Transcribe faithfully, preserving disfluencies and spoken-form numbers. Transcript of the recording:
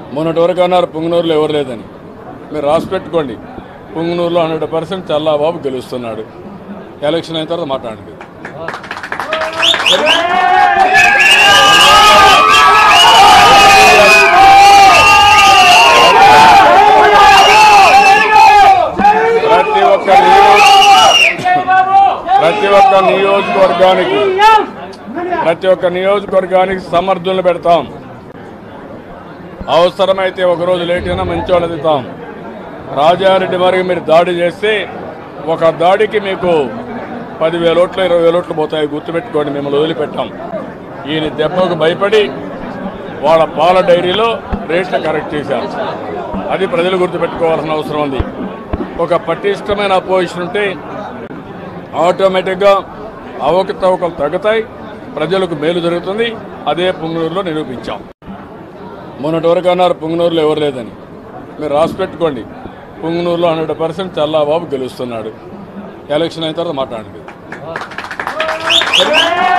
మొన్నటి వరకు అన్నారు పుంగనూరులో ఎవరు లేదని. మీరు రాసి పెట్టుకోండి, పుంగనూరులో హండ్రెడ్ పర్సెంట్ చల్లాబాబు గెలుస్తున్నాడు. ఎలక్షన్ అయిన తర్వాత మాట్లాడండి. ప్రతి ఒక్క ప్రతి ఒక్క నియోజకవర్గానికి ప్రతి ఒక్క నియోజకవర్గానికి సమర్థులను పెడతాం. అవసరమైతే ఒకరోజు లేట్ అయినా మంచి వాళ్ళు ఎదుగుతాం. రాజారెడ్డి వారికి మీరు దాడి చేస్తే ఒక దాడికి మీకు పదివేల ఓట్లు ఇరవై వేల ఓట్లు పోతాయి. గుర్తుపెట్టుకోండి, మిమ్మల్ని వదిలిపెట్టాం. ఈయన దెబ్బకు భయపడి వాళ్ళ పాల డైరీలో రేట్లు కరెక్ట్ చేశారు. అది ప్రజలు గుర్తుపెట్టుకోవాల్సిన అవసరం ఉంది. ఒక పటిష్టమైన అపోజిషన్ ఉంటే ఆటోమేటిక్గా అవకతవకలు తగ్గుతాయి, ప్రజలకు మేలు జరుగుతుంది. అదే పుంగనూరులో నిరూపించాం. మొన్నటి వరకు అన్నారు పుంగనూరులో ఎవరు లేదని. మీరు రాసి పెట్టుకోండి, పుంగనూరులో హండ్రెడ్ పర్సెంట్ చల్లాబాబు గెలుస్తున్నాడు. ఎలక్షన్ అయిన తర్వాత మాట్లాడండి.